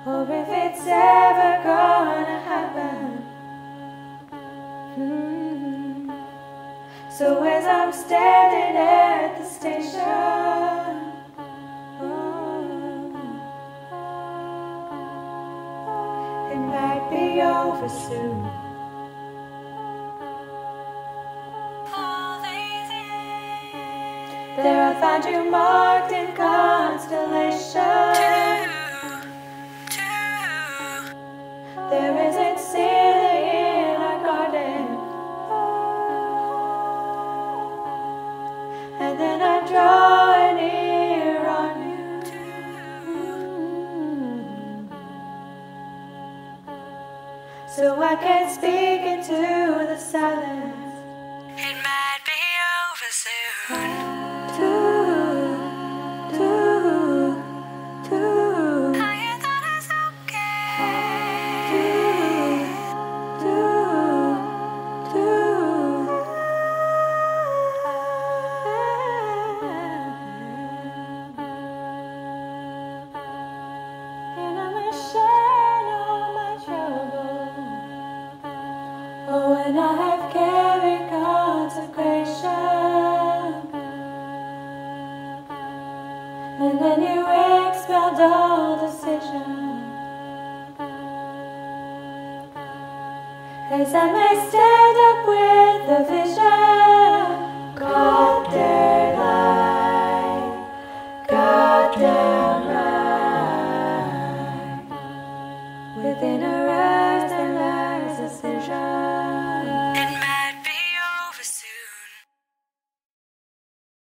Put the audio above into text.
or if it's ever gonna happen. So as I'm standing at the station, it might be over soon. There I found you marked in constellation. There isn't ceiling in our garden. And then I'm drawing near on you. So I can speak into the silence. It might be over soon. I thought it's And I'm ashamed of my trouble. Oh, when I have carried consecration, and then you expelled all scission. As I may stand up with a vision.